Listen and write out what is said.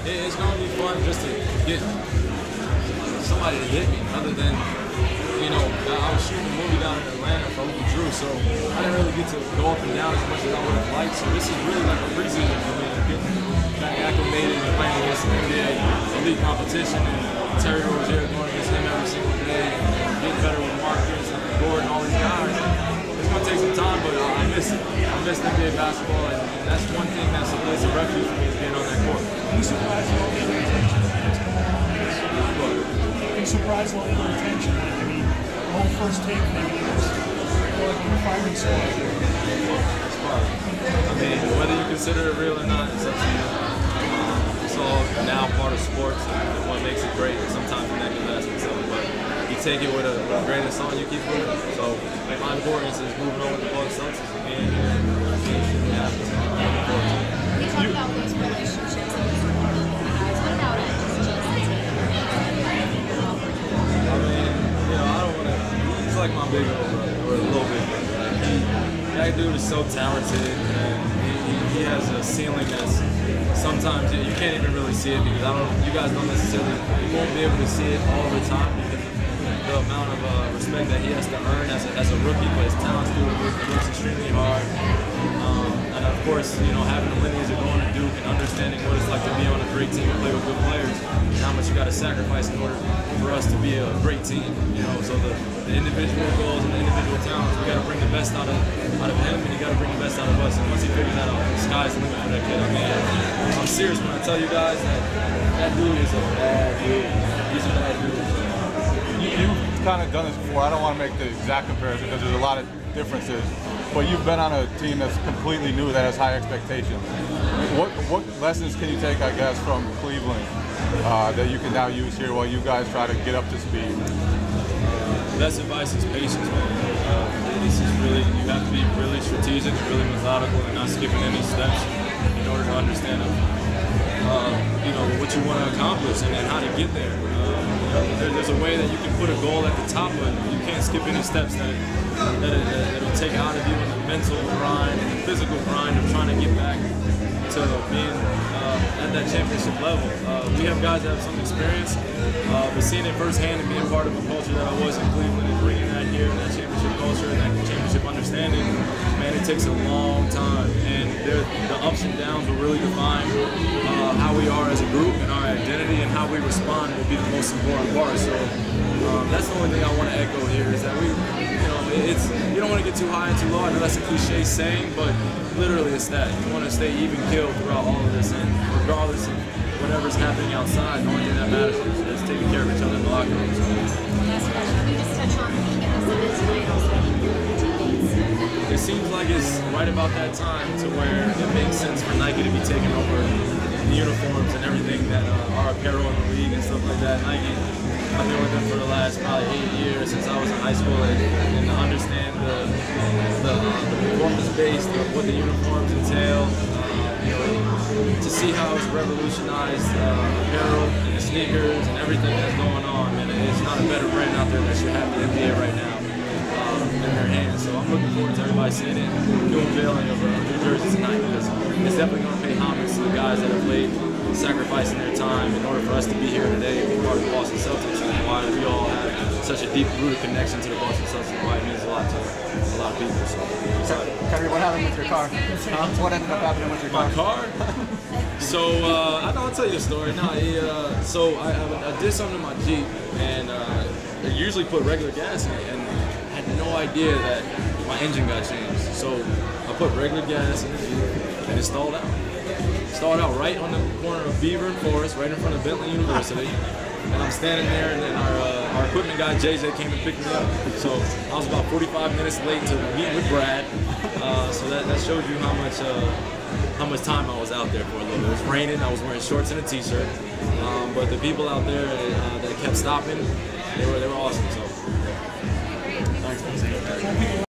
It's going to be fun just to get somebody to hit me, other than, you know, I was shooting a movie down in Atlanta for Uncle Drew, so I didn't really get to go up and down as much as I would have liked. So this is really like a preseason for me, getting back acclimated and playing against NBA elite competition. And Terry Rozier going against him every single day, and getting better with Marcus and Gordon, all these guys. It's going to take some time, but I miss it. I miss NBA basketball, and that's one thing that's a refuge for me, is being on that court. Are you surprised at all the attention that's come on this? Are you surprised at all the attention? I mean, the whole first take thing was like on the firing squad. I mean, whether you consider it real or not, it's up to you. It's all now part of sports, and what makes it great is sometimes the negative aspects of it, but you take it with a grain of salt, you keep moving. So my importance is moving on with the Boston Celtics and being here and being shooting happens. You talk about those relationships and those guys. What about it? Just Jayson Tatum? I mean, you know, I don't want to. He's like my big old brother, or a little bit brother. That dude is so talented, and he has a ceiling that's sometimes you can't even really see it, because you guys don't necessarily, you won't be able to see it all the time because of the amount of respect that he has to earn as a rookie, but his talent's through the roof. He works extremely hard. And of course, you know, having the lineage of going to Duke and understanding what it's like to be on a great team and play with good players, and how much you got to sacrifice in order for us to be a great team. You know, so the individual goals and the individual talents, we got to bring the best out of him, and you got to bring the best out of us. And once he figures that out, the sky's the limit for that kid. I mean, I'm serious when I tell you guys that dude is a bad dude. He's a bad dude. You've kind of done this before. I don't want to make the exact comparison because there's a lot of differences. But you've been on a team that's completely new, that has high expectations. What lessons can you take, I guess, from Cleveland that you can now use here while you guys try to get up to speed? Best advice is patience, man. This is really, you have to be really strategic, really methodical, and not skipping any steps in order to understand you know, what you want to accomplish and how to get there. There's a way that you can put a goal at the top, but you can't skip any steps that'll take out of you in the mental grind and the physical grind of trying to get back to being at that championship level. We have guys that have some experience, but seeing it firsthand and being part of a culture that I was in Cleveland and bringing that here and that championship culture and that championship understanding, man, it takes a long time, and the ups and downs will really define how we are as a group, and our identity and how we respond will be the most important part. So that's the only thing I want to echo here, is that you don't want to get too high and too low. I know that's a cliche saying, but literally it's that. You want to stay even keeled throughout all of this, and regardless of whatever's happening outside, the only thing that matters is taking care of each other in the locker room. So. Last question, can you just touch on being in this event tonight, also teammates? It seems like it's right about that time to where it makes sense for Nike to be taking over the uniforms and everything that are apparel in the league and stuff like that. Nike, I've been with them for the last probably 8 years since I was in high school, and to understand the performance-based of what the uniforms entail, you know, to see how it's revolutionized apparel and the sneakers and everything that's going on, and it's not a better brand out there that should have the NBA right now in their hands. So I'm looking forward to everybody seeing it, doing unveiling of New Jersey tonight, because it's definitely going to pay homage to the guys that have played, sacrificing their time in order for us to be here today and be part of the Boston Celtics, and why we all have such a deep-rooted connection to the Boston Celtics, and why it means a lot to a lot of people. So I'm excited. Kyrie, what happened with your car? What ended up happening with your car? My car? So I'll tell you the story. No, so I did something to my Jeep, and I usually put regular gas in it, and I had no idea that my engine got changed. So I put regular gas in the Jeep, and it stalled out. Stalled out right on the corner of Beaver and Forest, right in front of Bentley University. And I'm standing there, and then our equipment guy, JJ, came and picked me up. So I was about 45 minutes late to meet with Brad. So that shows you how much time I was out there for a little bit. It was raining, I was wearing shorts and a t-shirt. But the people out there that kept stopping, they were awesome. So